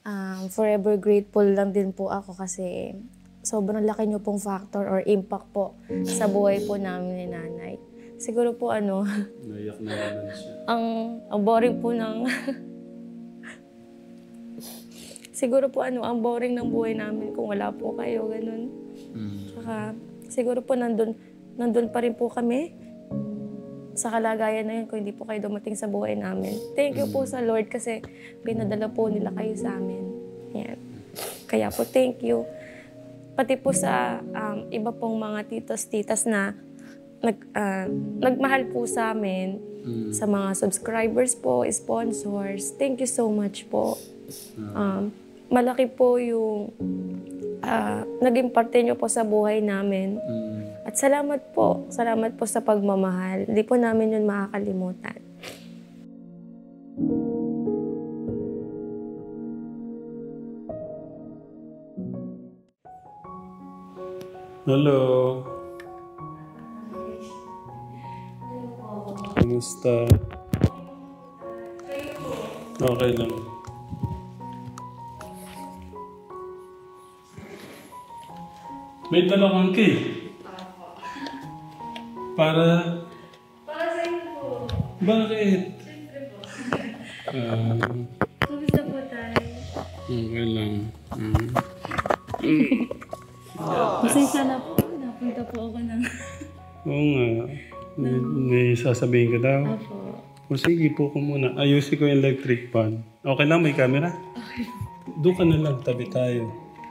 forever grateful lang din po ako kasi sobrang laki niyo pong factor or impact po sa buhay po namin ni nanay. Siguro po Naiyak na naman siya. ang boring po ng siguro po ang boring ng buhay namin kung wala po kayo, ganun. Tsaka siguro po nandun pa rin po kami sa kalagayan na yun kung hindi po kayo dumating sa buhay namin. Thank you po sa Lord kasi pinadala po nila kayo sa amin. Yan. Kaya po thank you. Pati po sa iba pong mga titos-titas na nagmahal po sa amin, sa mga subscribers po, sponsors. Thank you so much po. Malaki po yung naging parte nyo po sa buhay namin. At salamat po sa pagmamahal. Hindi po namin yun makakalimutan. Hello. Kumusta? Okay lang. May dala kang cake. Para Para sa inyo po. Bakit? Siyempre po. Kumusta po tayo? Okay lang. Pasensya na po. Napunta po ako ng... Oo nga. May sasabihin ka daw. Apo. O sige po ko muna. Ayusin ko yung electric fan. Okay lang, may camera? Okay. Doon ka na lang, tabi tayo.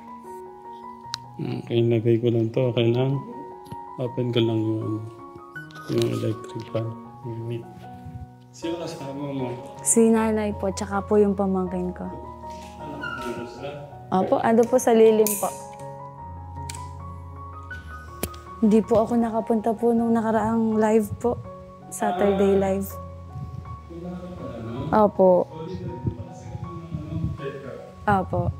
Okay, lagay ko lang to. Okay lang. Open ko lang yung electric fan. Sino kasama mo? Si nanay po, tsaka po yung pamangkin ko. Ano sila? Opo, ando po sa lilim po. Hindi po ako nakapunta po nung nakaraang live po. Saturday live. Opo. Opo.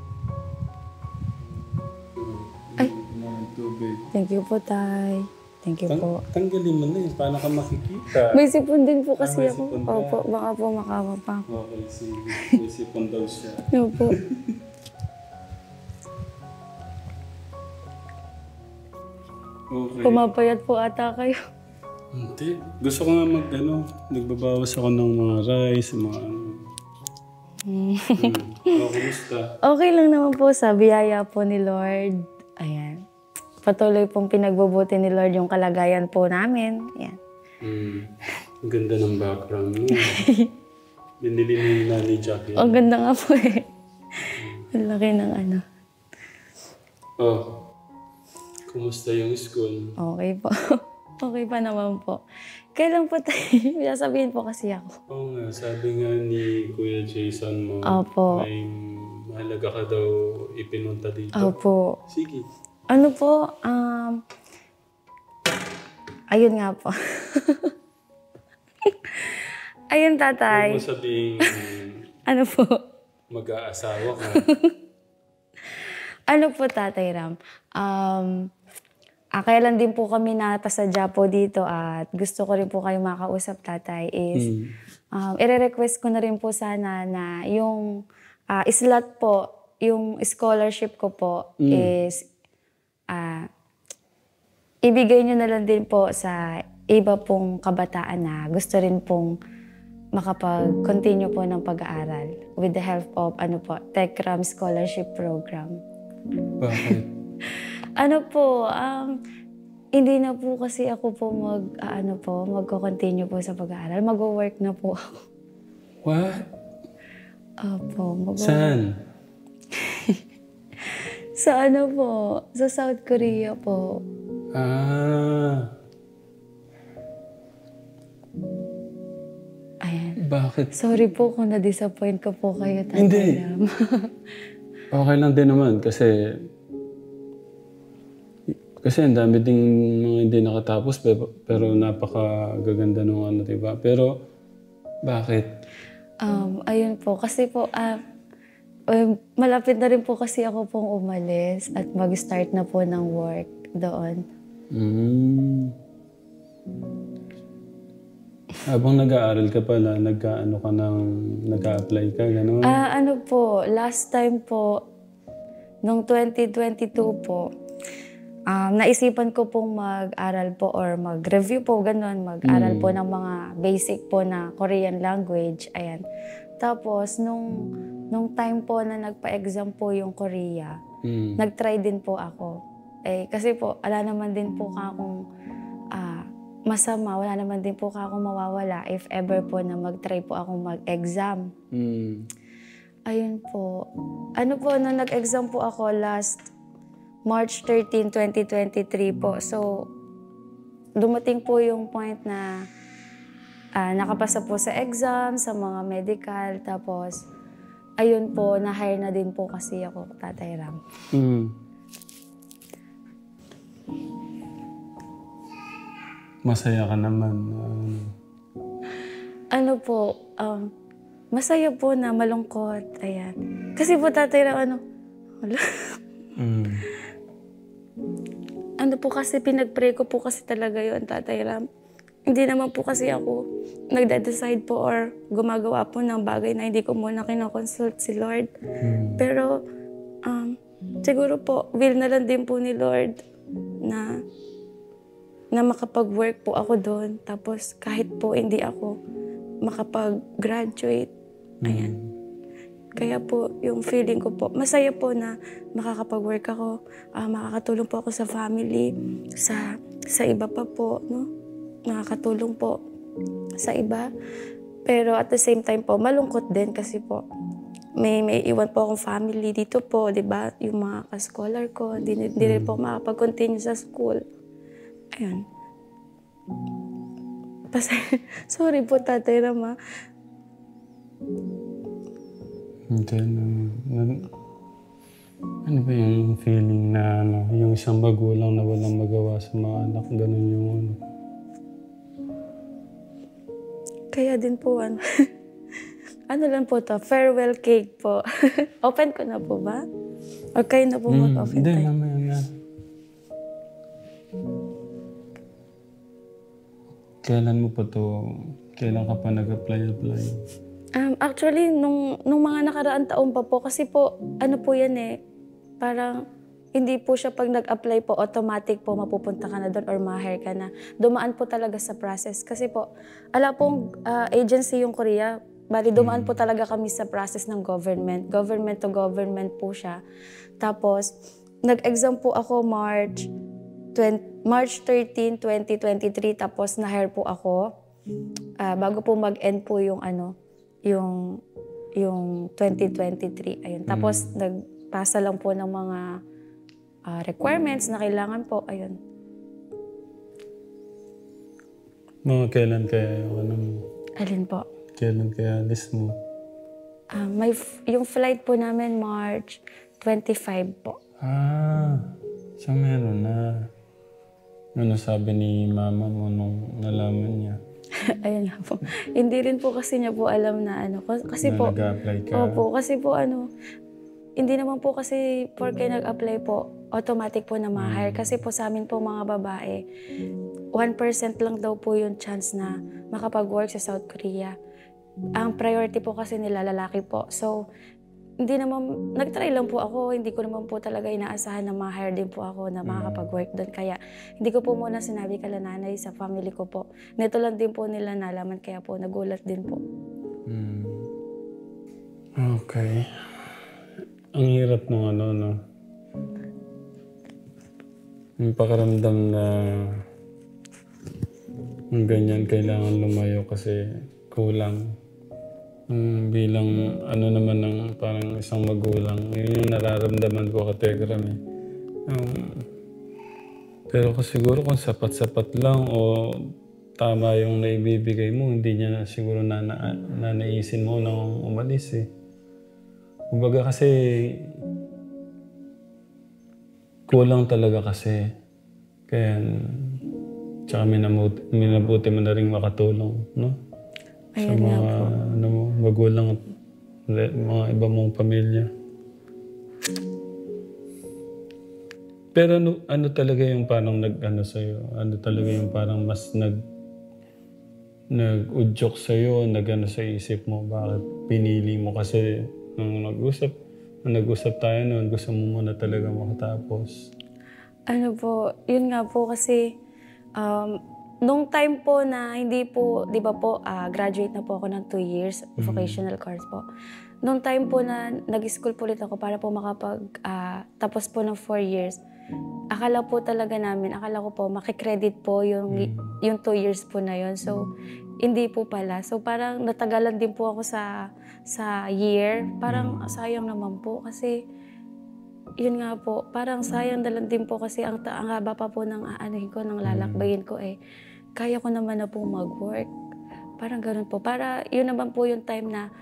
Ay. Tubig. Thank you po, Tay. Thank you po. Tanggalin mo na yun. Paano ka makikita? May sipon din po kasi may ako. sipon ka. Opo, baka po makawa pa ako. Okay, sige. May sipon daw siya. Opo. Okay. Pumapayat po ata kayo. Hindi. Gusto ko nga nagbabawas ako ng mga rice, mga kumusta? Okay lang naman po sa biyaya po ni Lord. Ayan. Patuloy pong pinagbubuti ni Lord yung kalagayan po namin. Ayan. Ang ganda ng background mo. Binili ni Nani Jackie. Ang ganda nga po eh. Ang laki ng Oh. Kumusta yung school? Okay po. Okay pa naman po. Kailan po tayo? Sasabihin po kasi ako. Oo nga, sabi nga ni Kuya Jason mo, Opo. may mahalaga ka daw ipinunta dito. Opo. Sige. Ano po? Ayun nga po. Ayun, tatay. Huwag mo sabihin Ano po? mag-aasawa ka. Ano po, Tatay Ram? Kailan din po kami natasadya po dito at gusto ko rin po kayo makausap, Tatay, is ire-request ko na rin po sana na yung slot po, yung scholarship ko po is ibigay nyo na lang din po sa iba pong kabataan na gusto rin pong makapag-continue po ng pag-aaral with the help of TechRam Scholarship Program. Bakit? Hindi na po kasi ako po magko-continue po sa pag-aaral. Mag-work na po ako. What? Opo. Saan? Sa sa South Korea po. Ayan. Bakit? Sorry po kung na-disappoint ko po kayo, Tatay Hindi. Ram. Okay lang din naman kasi ang dami ding mga hindi nakatapos pero napakagaganda nung diba? Pero bakit? Ayun po, kasi po malapit na rin po kasi ako pong umalis at mag-start na po ng work doon. Habang nag-aaral ka pala, nag-a-apply ka, gano'n? Ano po, last time po, nung 2022 po, naisipan ko pong mag-aral po or mag-review po, gano'n, mag-aral po ng mga basic po na Korean language, ayan. Tapos, nung time po na nagpa-exam po yung Korea, nag-try din po ako. Kasi po, wala naman din po akong masama, wala naman din po akong mawawala if ever po na mag-try po akong mag-exam. Ayun po. Ano po, nung nag-exam po ako last March 13, 2023 po. So, dumating po yung point na nakapasa po sa exam, sa mga medical. Tapos, ayun po, na-hire na din po kasi ako, Tatay Ram. Masaya ka naman. Ano po, masaya po na malungkot. Ayan. Kasi po, Tatay Ram, ano po kasi, pinag-pray ko po kasi talaga yun, Tatay Ram. Hindi naman po kasi ako nagde-decide po or gumagawa po ng bagay na hindi ko muna kinoconsult si Lord. Pero siguro po, will na lang din po ni Lord na makapag-work po ako doon. Tapos kahit po hindi ako makapag-graduate. Ayan. Kaya po, yung feeling ko po, masaya po na makakapag-work ako, makakatulong po ako sa family, sa iba pa po, no? Nakakatulong po sa iba. Pero at the same time po, malungkot din kasi po, may iwan po akong family dito po, di ba? Yung mga ka-scholar ko, di rin po makapag-continue sa school. Ayun. Sorry po, Tatay Rama. Ano ba yung feeling na yung isang magulang na walang magawa sa mga anak, ganun yung ano? Kaya din po, ano lang po to, farewell cake po. Open ko na po ba? O kayo na po mag-open Hindi, tayo? mamaya na. Kailan mo pa to, kailan ka pa nag-apply? Actually, nung mga nakaraan taon pa po, kasi po, ano po yan parang hindi po siya pag nag-apply po, automatic po mapupunta ka na doon or ma-hire ka na. Dumaan po talaga sa process. Kasi po, ala pong agency yung Korea, bali dumaan po talaga kami sa process ng government. Government to government po siya. Tapos, nag-exam po ako March 13, 2023, tapos na-hire po ako. Bago po mag-end po yung yung 2023. Ayun. Tapos nagpasa lang po ng mga requirements na kailangan po. Ayun. Mga kailan kaya yung ano mo? Alin po? Kailan kaya alis mo? Yung flight po namin March 25 po. So meron na. Ano sabi ni mama mo nung nalaman niya? Ayun nga po. Hindi rin po kasi niya po alam na kasi na po, nag-apply ka? opo, kasi po hindi naman po kasi porke nag-apply po, automatic po na ma-hire. Kasi po sa amin po mga babae, 1% lang daw po yung chance na makapag-work sa South Korea. Ang priority po kasi nila lalaki po. So, hindi naman, nag-try lang po ako. Hindi ko naman po talaga inaasahan na ma-hire din po ako na makakapag-work doon. Kaya hindi ko po muna sinabi kala nanay sa family ko po. Nito lang din po nila nalaman, kaya po nagulat din po. Okay. Ang hirap ng no? Yung pakaramdam na yung ganyan kailangan lumayo kasi kulang. Bilang naman ng parang isang magulang, yun yung nararamdaman ko Kategram pero siguro kung sapat-sapat lang o tama yung naibibigay mo, hindi niya siguro nanaisin mo nang umalis Kumbaga kasi kulang talaga kasi. Kaya tsaka minabuti mo na rin makatulong, no? Sa Ayun nga mga po. magulang at mga iba mong pamilya. Pero ano talaga yung parang sa'yo? Ano talaga yung parang mas nag-udyok sa'yo, nag-ano sa isip mo, bakit pinili mo kasi nung nag-usap tayo noon, gusto mo muna talaga makatapos. Ano po, yun nga po kasi nung time po na hindi po, di ba po, graduate na po ako ng 2 years, vocational course po. Nung time po na nag-school po ulit ako para po tapos po ng 4 years, akala ko po makikredit po yung 2 years po na yun. So, hindi po pala. So, parang natagalan din po ako sa year. Parang sayang naman po kasi yun nga po, parang sayang dalan din po kasi ang haba pa po ng ng lalakbayin ko kaya ko naman na po mag-work. Parang ganun po. Para yun naman po yung time na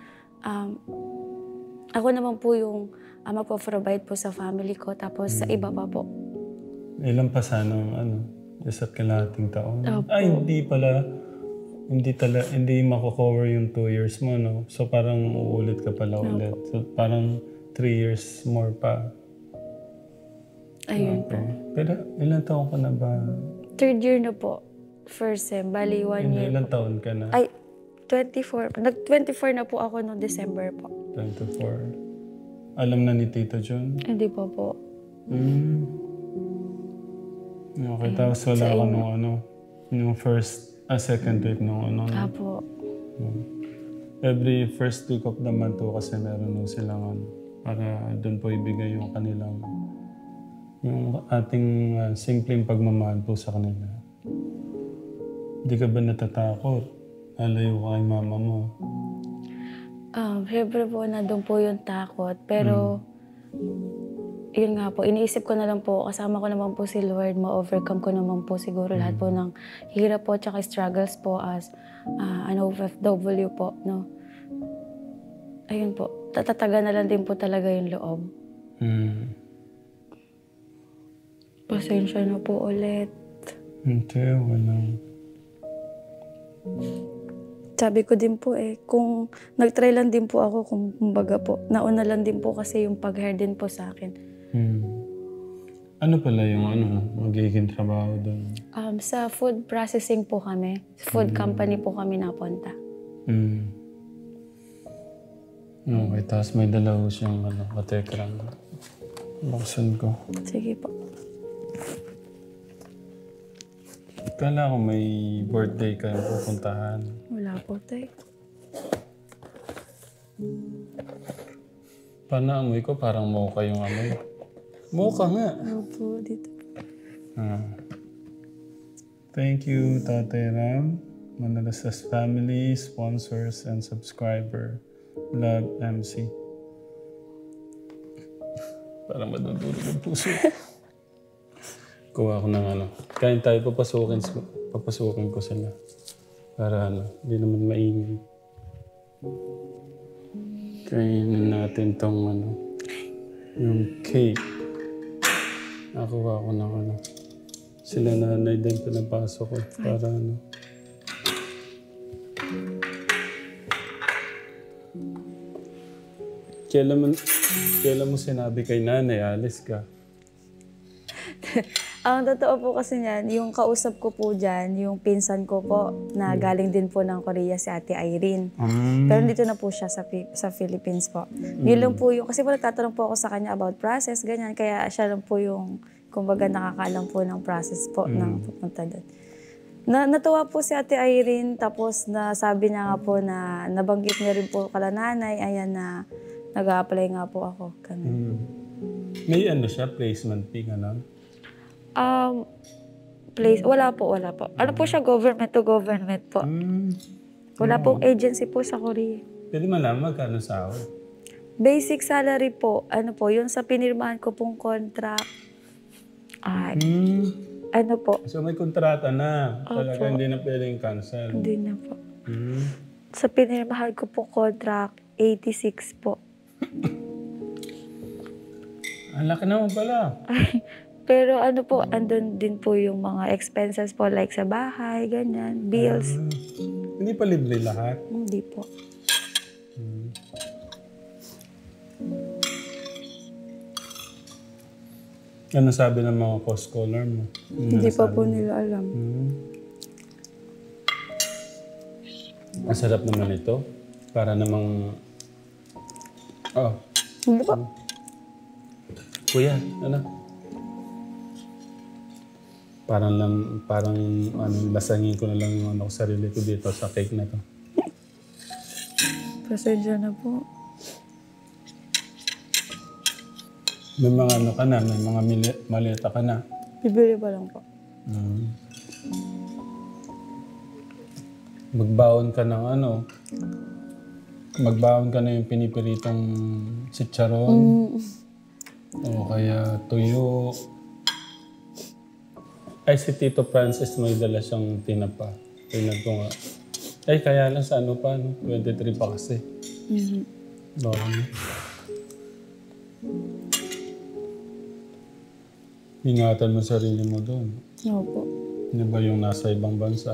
ako naman po yung magpo-provide po sa family ko tapos sa iba pa po. Ilan pa sanang isa't kalahating taon? Opo. Ay, hindi mako-cover yung 2 years mo, no? So parang uulit ka pala ulit. So parang 3 years more pa. Ayun po. Pero ilang taon ka na ba? 3rd year na po. First sem. Bali, 1 year. Ilang taon ka na? Ay, 24. Nag-24 na po ako noong December po. 24. Alam na ni Tito John? Hindi po po. Okay, tapos wala ka nung second week nung Apo. Every first week of the month kasi meron nung silang para doon po ibigay yung kanilang yung ating simpleng pagmamahal po sa kanila. Hindi ka ba natatakot? Lalayo ka kay mama mo? Siyempre po, nandun po yung takot. Pero, yun nga po, iniisip ko na lang po, kasama ko naman po si Lord, ma-overcome ko naman po siguro lahat po ng hirap po tsaka struggles po as an OFW po, no? Ayun po, tatataga na lang din po talaga yung loob. Pasensya na po ulit. Hindi, wala. Sabi ko din po kung nag-try lang din po ako, kumbaga po, nauna lang din po kasi yung pag-hair din po sa akin. Ano pala yung magiging trabaho doon? Sa food processing po kami. Food company po kami napunta. Okay, tapos may dalaw siyang katekram. Buksan ko. Sige po. Kala ko may birthday kayong pupuntahan. Wala po, tay. Paano amoy ko? Parang mocha yung amoy. Mocha nga. Opo, dito. Thank you, Tatay Ram, Manalasas family, sponsors, and subscriber. Love, MC. Parang madudulog ang puso. Kuha ko ng kain tayo, papasukin ko sila. Para hindi naman maingay. Kainin natin tong yung cake. Nakuha ko ng sila nanay din pinapasok ko. Para Kailan mo sinabi kay nanay, alis ka? Ang totoo po kasi niyan, yung kausap ko po dyan, yung pinsan ko po, na galing din po ng Korea, si Ate Irene. Pero dito na po siya sa Philippines po. Yun lang po yung, kasi po nagtatanong po ako sa kanya about process, ganyan. Kaya siya lang po yung, kumbaga nakakalam po ng process po ng pupunta doon. Natuwa po si Ate Irene, tapos sabi niya nga po na nabanggit niya rin po kala nanay, ayan na nag-a-apply nga po ako. May siya, placement fee, Wala po. Ano po siya, government to government po. Wala pong agency po sa Korea. Pwede malaman magkano sahod? Basic salary po, yung sa pinirmahan ko pong contract. Po. So may kontrata na. Talaga hindi na pwedeng cancel. Hindi na po. Sa pinirmahan ko pong contract, 86 po. Ang laki naman pala. Pero andun din po yung mga expenses po like sa bahay, ganyan, bills. Hindi pa libre lahat? Hindi po. Ano sabi ng mga co-scholar mo? Hindi pa po nila alam. Masarap naman ito. Para namang... Oh, Hindi po. kuya, ano? Parang ano, lasangin ko na lang yung ano, sarili ko dito sa cake na to. Pasensya na po. May mga ano ka na, may mga maleta ka na. Bibili pa lang po. Magbaon ka ng ano, magbaon ka na yung pinipiritong chicharon. O kaya tuyo. Ay, si Tito Francis may dala siyang tinapa. Tingnan ko nga. Ay, kaya lang sa ano pa, no? 23 pa kasi. Bawang. Ingatan mo sarili mo doon. Opo. Hindi ba yung nasa ibang bansa?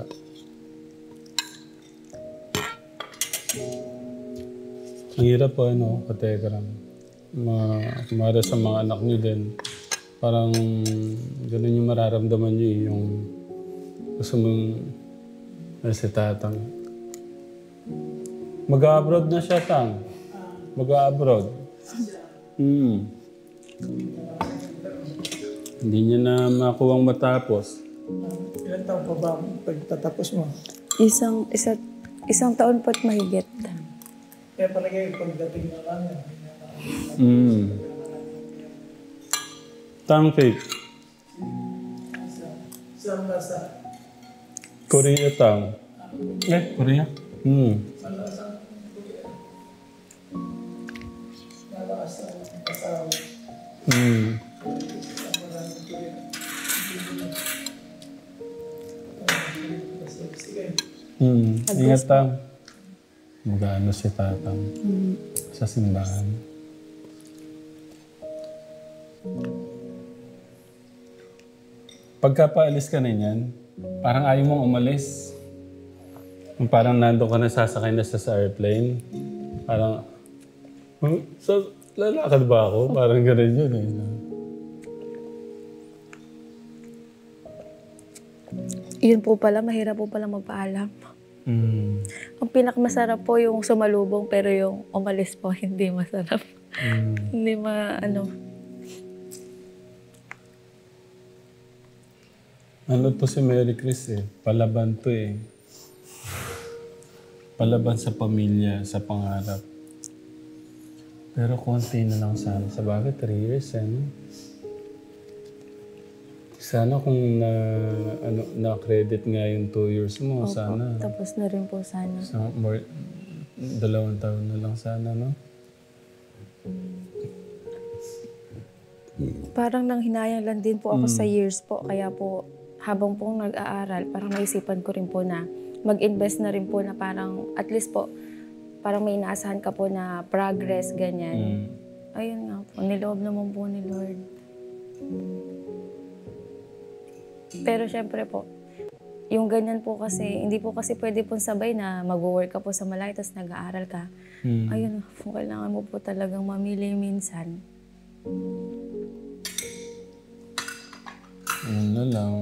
Ang hirap po, ano, kategram. Kumara sa mga anak niyo din. Parang ganun yung mararamdaman niyo eh, yung gusto mong si tatang. Mag-abroad na siya, tang. Mag-abroad. Hindi niya na makuwang matapos. Ilan taon pa ba ang pagtatapos mo? Isang taon po't mahigit. Kaya palagay pagdating na lang yan. Tang cake. Isang lasa. Korea tang. Korea? Malakas na kasawa. Ingat tang. Mag-ano si tatang sa simbahan. Pagka paalis ka na niyan, parang ayaw mong umalis. Yung parang nandun ka na sasakay na sa airplane. Parang, lalakad ba ako? Parang gano'n yun eh. Yun po pala, mahirap po pala magpaalam. Ang pinakamasarap po yung sumalubong pero yung umalis po hindi masarap. Hindi Ano to si Mary Chris eh. Palaban to eh. Palaban sa pamilya, sa pangarap. Pero konti na lang sana. Sa bagay, 3 years eh. No? Sana kung na-credit nga yung 2 years mo, sana. Tapos na rin po sana. 2 taon na lang sana, no? Parang nang hinayang lang din po ako sa years po. Kaya po, habang po nag-aaral, parang naisipan ko rin po na mag-invest na rin po na parang, at least po, parang may inaasahan ka po na progress, ganyan. Ayun nga po, niloob naman po ni Lord. Pero syempre po, yung ganyan po kasi, hindi po kasi pwede po sabay na mag-work ka po sa malayo tapos nag-aaral ka. Ayun po, kailangan mo po talagang mamili minsan. Yun na lang.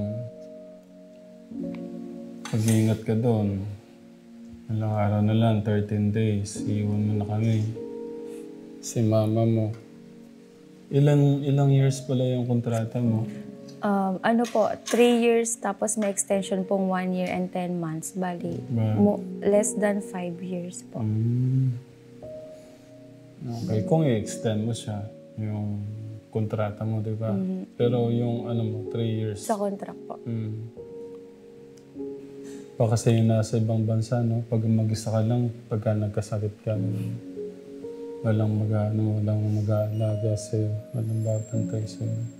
Pag-iingat ka doon. Ilang araw na lang, 13 days. Iwan mo na kami. Si mama mo. Ilang years pala yung kontrata mo? 3 years tapos may extension pong 1 year and 10 months. Bali, less than 5 years po. Okay, kung i-extend mo siya, yung kontrata mo, di ba? Pero yung 3 years. Sa contract po. Pa kasi yung nasa ibang bansa, no? Pag mag-isa ka lang, pagka nagkasakit ka, walang mag-aalaga sa'yo, walang babantay sa'yo.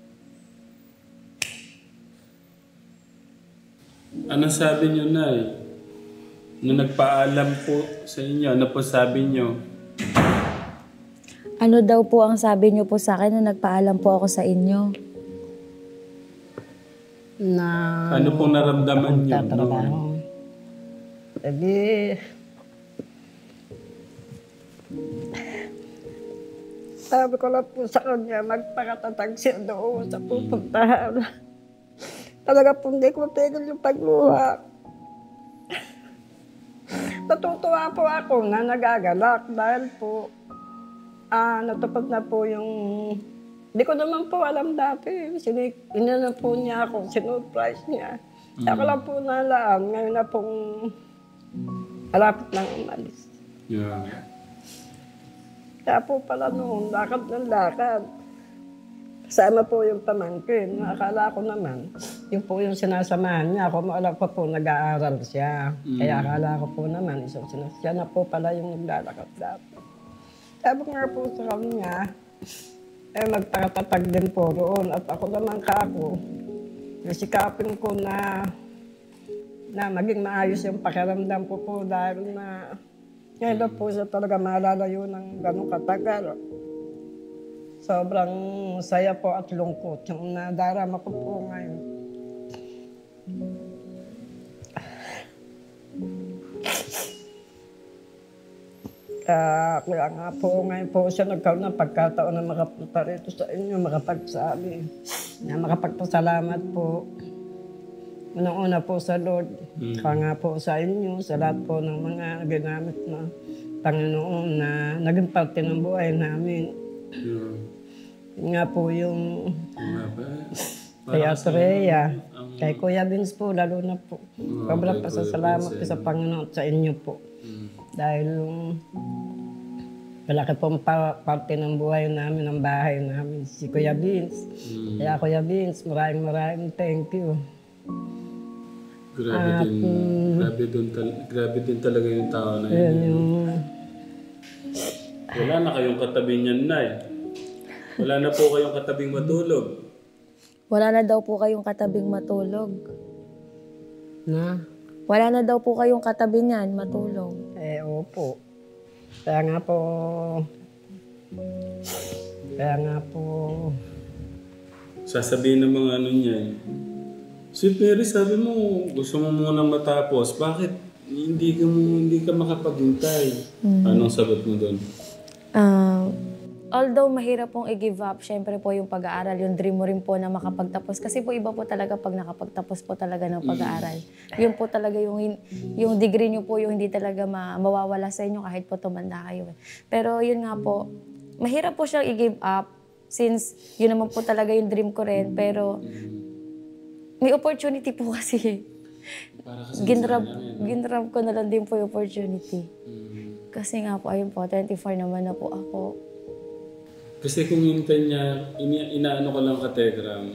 Anong sabi niyo, Nay? Nung nagpaalam po sa inyo, ano po sabi niyo? Ano daw po ang sabi niyo po sa akin nung nagpaalam po ako sa inyo? Na Ano pong naramdaman niyo? trabaho. Sabi ko lang po sa kanya, magpakatatag siya doon sa pupuntahan. Talaga po hindi ko tigil yung pagluha. Natutuwa po ako na nagagalak dahil po natupad na po yung... Hindi ko naman po alam dati. Inano po niya ako, sinurprise niya. Ako lang po nalaan. Ngayon na pong malapit nang umalis. Yeah. Kaya po pala noon, lakad ng lakad. Kasama po yung pamangkin. Akala ko naman, yun po yung sinasamahan niya. Ako maalam pa po nag-aaral siya. Kaya akala ko po naman, siya na po pala yung naglalakad dati. Sabi ko nga po sa kanya, magpakatatag din po roon. At ako naman kako, nasikapin ko na maging maayos yung pakiramdam ko po dahil na ngayon po siya talaga malalayo ng ganong katagal. Sobrang saya po at lungkot yung nadarama ko po ngayon. Kaya nga po ngayon po siya nagkaroon ng pagkataon na makapunta rito sa inyo, makapagsabi, na makapagpasalamat po. Unang-una po sa Lord, kaya nga po sa inyo, sa lahat po ng mga ginamit na Panginoon na naging parte ng buhay namin. Yun nga po yung kay Atreya, kay Kuya Vince po, lalo na po. Sobrang pasasalamat ko sa Panginoon at sa inyo po. Dahil malaki pong parte ng buhay namin, ng bahay namin, si Kuya Vince. Kaya Kuya Vince, maraming thank you. Grabe din talaga yung tao na yun. Wala na kayong katabi niyan, Nay. Wala na po kayong katabing matulog. Wala na daw po kayong katabing matulog. Na? Wala na daw po kayong katabi niyan matulog. Opo. Kaya nga po, Sasabihin ng mga ano niya. Si Mary, sabi mo, gusto mo munang matapos. Bakit hindi ka makapaghintay? Anong sagot mo doon? Although mahirap pong i-give up, syempre po yung pag-aaral, yung dream mo rin po na makapagtapos. Kasi po iba po talaga pag nakapagtapos po talaga ng pag-aaral. Yun po talaga yung degree nyo po yung hindi talaga mawawala sa inyo kahit po tumanda kayo. Pero yun nga po, mahirap po siyang i-give up since yun naman po talaga yung dream ko rin. Pero may opportunity po kasi. Ginrab ko na lang din po yung opportunity. Kasi nga po, ayun po, 24 naman na po ako. Kasi kung hintay niya, inaano ko lang ka-Telegram,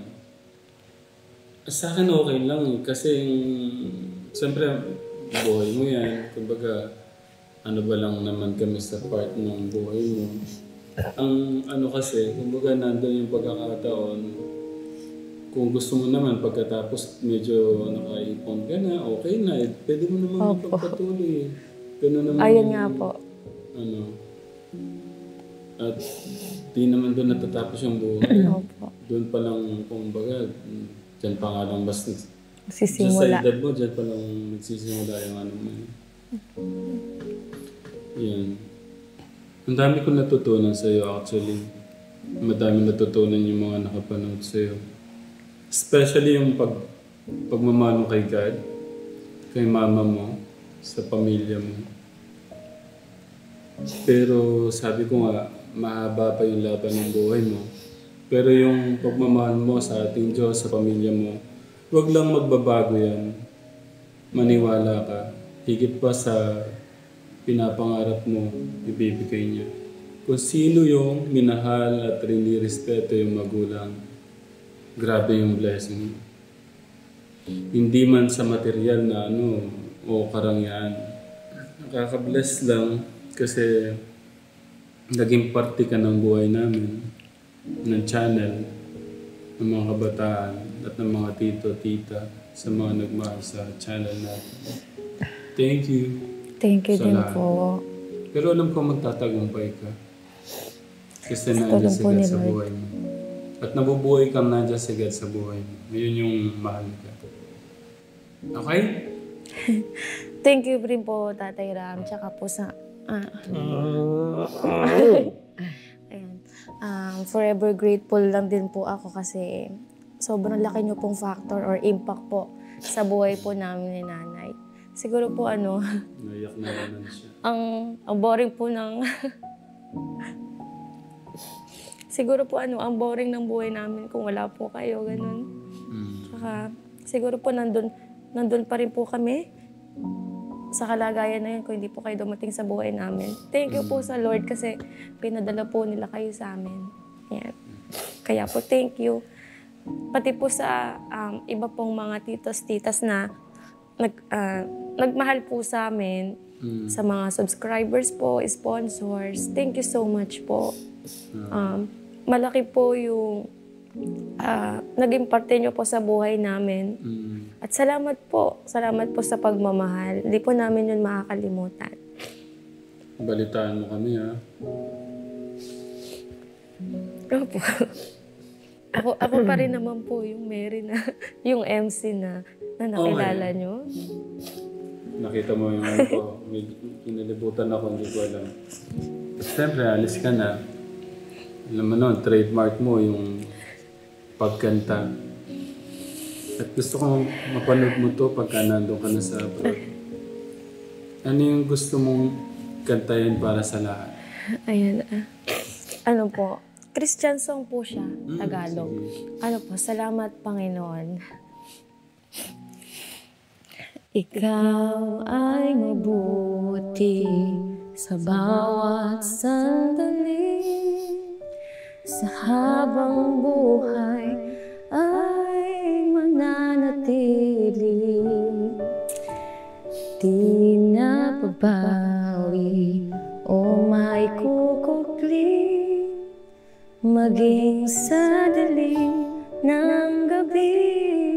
sa akin okay lang eh. Kasi siyempre, buhay mo yan. Kumbaga, ano ba lang naman kami sa part ng buhay mo. Ang ano kasi, kumbaga nandun yung pagkakataon, kung gusto mo naman pagkatapos medyo nakaipon ka na, okay na. Pwede mo naman magpagpatuloy. Ganun naman. Ayun nga po. Ano. At di naman doon natatapos yung buhay. Opo. Doon pa lang, kumbaga, dyan pa nga lang mas Sisimula. sa edad mo, dyan pa lang nagsisimula yung ano mo. Yan. Ang dami ko natutunan sa'yo actually. Madami natutunan yung mga nakapanood sa'yo. Especially yung pagmamahal mo kay God, kay mama mo, sa pamilya mo. Pero sabi ko nga, mahaba pa yung laban ng buhay mo. Pero yung pagmamahal mo sa ating Diyos, sa pamilya mo, huwag lang magbabago yan. Maniwala ka. Higit pa sa pinapangarap mo, ibibigay niya. Kung sino yung minahal at respeto yung magulang, grabe yung blessing. Hindi man sa material na ano, o karangyaan. Nakaka-bless lang kasi naging parte ka ng buhay namin, ng channel, ng mga kabataan at ng mga tito, tita sa mga nagmahal sa channel natin. Thank you. Thank you sa din lahat. po. Pero alam ko magtatagumpay ka. Kasi nandiyan si God sa buhay mo. At nabubuhay kang nandiyan si God sa buhay mo. Yun yung mahal ka. Okay? Thank you rin po, Tatay Ram. Tsaka po sa... Ayan. Forever grateful lang din po ako kasi sobrang laki niyo pong factor or impact po sa buhay po namin ni Nanay. siguro po Naiyak na naman siya. ang boring po ng siguro po ang boring ng buhay namin kung wala po kayo, ganun. Tsaka siguro po nandun pa rin po kami sa kalagayan na yun kung hindi po kayo dumating sa buhay namin. Thank you po sa Lord kasi pinadala po nila kayo sa amin. Yan. Kaya po thank you. Pati po sa iba pong mga titos, titas na nagmahal po sa amin, sa mga subscribers po, sponsors. Thank you so much po. Malaki po yung naging parte nyo po sa buhay namin. At salamat po sa pagmamahal. Hindi po namin yun makakalimutan. Balitaan mo kami, ha? Opo. Ako pa rin naman po yung Mary na, yung MC na nakilala nyo. Nakita mo yung ano ko, kinalibutan ako, hindi ko alam. Siyempre, alis ka na. Alam mo nun, trademark mo yung pagkanta. At gusto kong mapanood mo to pagka nandun ka na sa abroad. Ano yung gusto mong kantahin para sa lahat? Ayan. Ano po, Christian song po siya, Tagalog. Ano po, salamat Panginoon. Ikaw ay mabuti sa bawat sandali, sa habang buhay ay mananatili. Di na babawi o may kukukli, maging sa dilim ng gabi.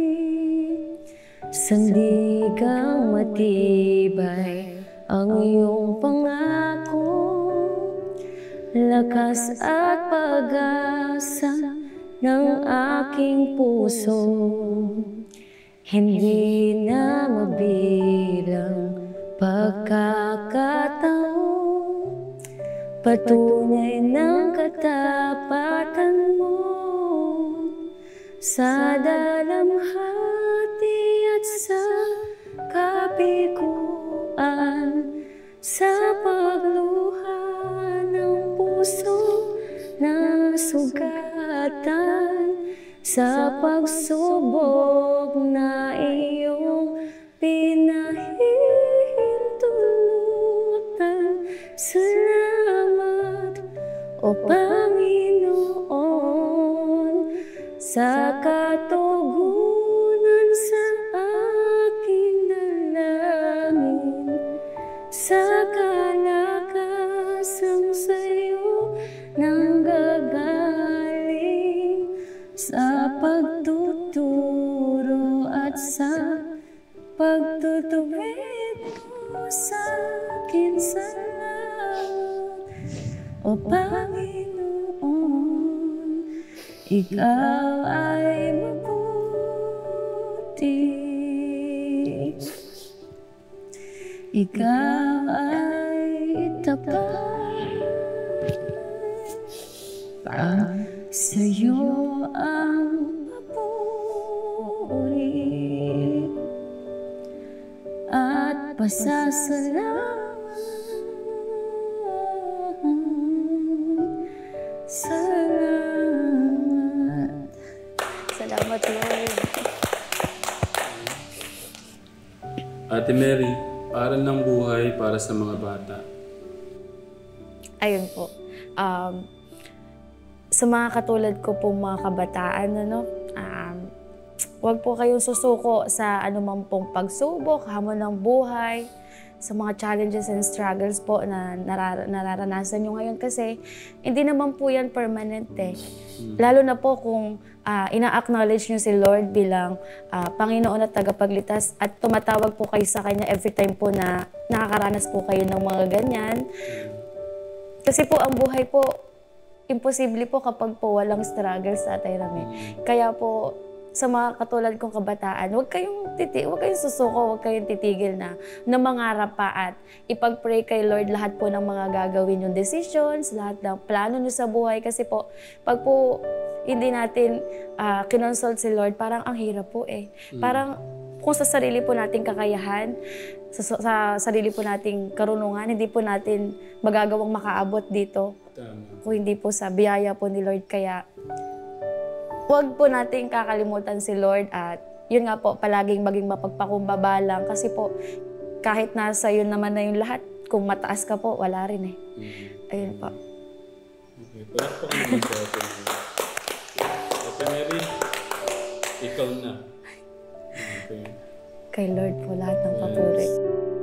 Sandigang matibay ang iyong pangako, lakas at pag-asa ng aking puso. Hindi na mabilang pagkakataon, patunay ng katapatan mo sa dalamhati at sa kabiguan, sa pagluha ng puso na sugatan, sa pagsubok na iyong pinahihintulutan. Salamat, O Panginoon, sa katugunan sa aking dalangin, sa kalakasang sa'yo nanggagaling, sa pagtuturo at sa pagtutuwid mo sa akin. Salamat, O Panginoon, ikaw ay mabuti, ikaw ay tapat, sa'yo ang papuri at pasasalamat. Salamat, Lord. Ate Mary, aral ng buhay para sa mga bata. Ayun po. Sa mga katulad ko po mga kabataan, huwag po kayong susuko sa anumang pong pagsubok, hamon ng buhay, sa mga challenges and struggles po na nararanasan nyo ngayon kasi hindi naman po yan permanent eh. Lalo na po kung ina-acknowledge nyo si Lord bilang Panginoon at tagapagligtas at tumatawag po kayo sa Kanya every time po na nakakaranas po kayo ng mga ganyan. Kasi po ang buhay po, imposible po kapag po walang struggles sa Tatay Rami. Kaya po, sa mga katulad kong kabataan, huwag kayong susuko, huwag kayong titigil na mangarap pa at ipag-pray kay Lord lahat po ng mga gagawin yung decisions, lahat ng plano nyo sa buhay. Kasi po, pag po hindi natin kinonsult si Lord, parang ang hirap po eh. Parang kung sa sarili po nating kakayahan, sa sarili po nating karunungan, hindi po natin magagawang makaabot dito. Tama. Kung hindi po sa biyaya po ni Lord. Kaya huwag po nating kakalimutan si Lord at yun nga po, palaging maging mapagpakumbaba lang. Kasi po, kahit nasa yun naman na yung lahat, kung mataas ka po, wala rin eh. Ayun po. Okay, palakpakan naman sa atin. Ate Mary, ikaw na. Okay. Kay Lord po lahat ng papuri.